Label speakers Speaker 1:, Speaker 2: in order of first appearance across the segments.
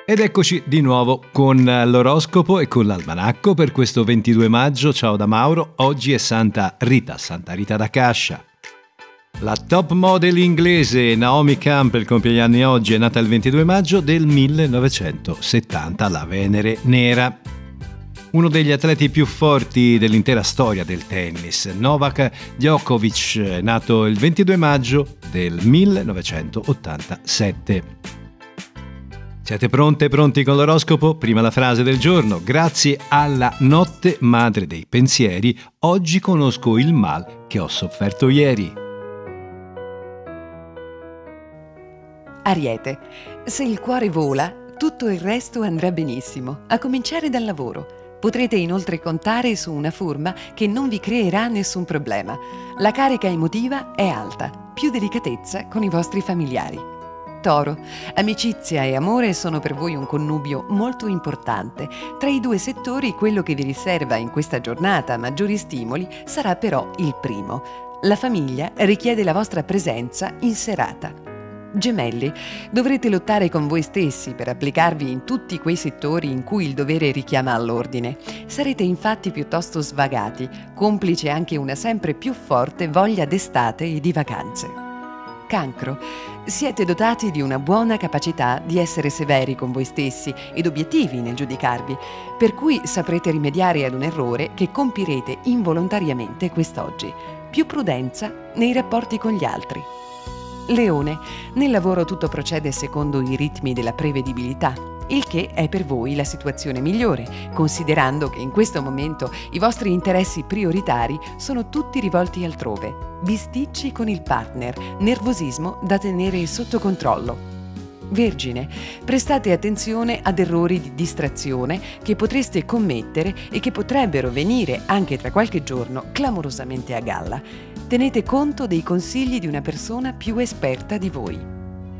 Speaker 1: Ed eccoci di nuovo con l'oroscopo e con l'almanacco per questo 22 maggio. Ciao da Mauro, oggi è Santa Rita da Cascia. La top model inglese Naomi Campbell compie gli anni oggi, è nata il 22 maggio del 1970, la Venere nera. Uno degli atleti più forti dell'intera storia del tennis, Novak Djokovic, è nato il 22 maggio del 1987. Siete pronti con l'oroscopo? Prima la frase del giorno. Grazie alla notte madre dei pensieri, oggi conosco il mal che ho sofferto ieri.
Speaker 2: Ariete, se il cuore vola, tutto il resto andrà benissimo, a cominciare dal lavoro. Potrete inoltre contare su una forma che non vi creerà nessun problema. La carica emotiva è alta, più delicatezza con i vostri familiari. Toro, amicizia e amore sono per voi un connubio molto importante. Tra i due settori, quello che vi riserva in questa giornata maggiori stimoli sarà però il primo. La famiglia richiede la vostra presenza in serata. Gemelli, dovrete lottare con voi stessi per applicarvi in tutti quei settori in cui il dovere richiama all'ordine. Sarete infatti piuttosto svagati, complice anche una sempre più forte voglia d'estate e di vacanze. Cancro, siete dotati di una buona capacità di essere severi con voi stessi ed obiettivi nel giudicarvi, per cui saprete rimediare ad un errore che compirete involontariamente quest'oggi. Più prudenza nei rapporti con gli altri. Leone, nel lavoro tutto procede secondo i ritmi della prevedibilità, il che è per voi la situazione migliore, considerando che in questo momento i vostri interessi prioritari sono tutti rivolti altrove. Bisticci con il partner, nervosismo da tenere sotto controllo. Vergine, prestate attenzione ad errori di distrazione che potreste commettere e che potrebbero venire anche tra qualche giorno clamorosamente a galla. Tenete conto dei consigli di una persona più esperta di voi.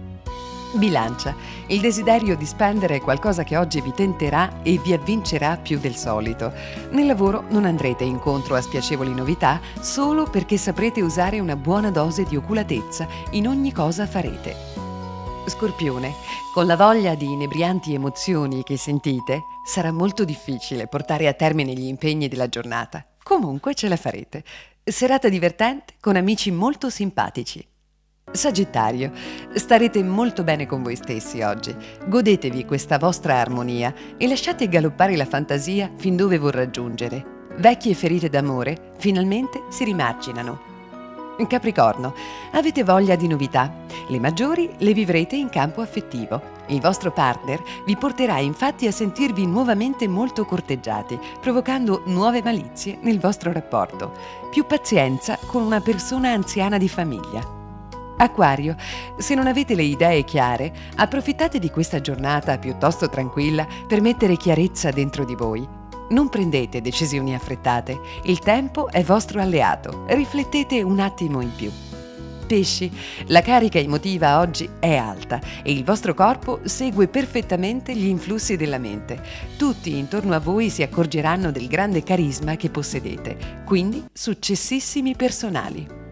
Speaker 2: Bilancia, il desiderio di spendere è qualcosa che oggi vi tenterà e vi avvincerà più del solito. Nel lavoro non andrete incontro a spiacevoli novità solo perché saprete usare una buona dose di oculatezza in ogni cosa farete. Scorpione, con la voglia di inebrianti emozioni che sentite, sarà molto difficile portare a termine gli impegni della giornata. Comunque ce la farete. Serata divertente con amici molto simpatici. Sagittario, starete molto bene con voi stessi oggi. Godetevi questa vostra armonia e lasciate galoppare la fantasia fin dove vorrà giungere. Vecchie ferite d'amore finalmente si rimarginano. Capricorno, avete voglia di novità. Le maggiori le vivrete in campo affettivo. Il vostro partner vi porterà infatti a sentirvi nuovamente molto corteggiati, provocando nuove malizie nel vostro rapporto. Più pazienza con una persona anziana di famiglia. Acquario, se non avete le idee chiare, approfittate di questa giornata piuttosto tranquilla per mettere chiarezza dentro di voi. Non prendete decisioni affrettate, il tempo è vostro alleato, riflettete un attimo in più. Pesci, la carica emotiva oggi è alta e il vostro corpo segue perfettamente gli influssi della mente. Tutti intorno a voi si accorgeranno del grande carisma che possedete, quindi successissimi personali.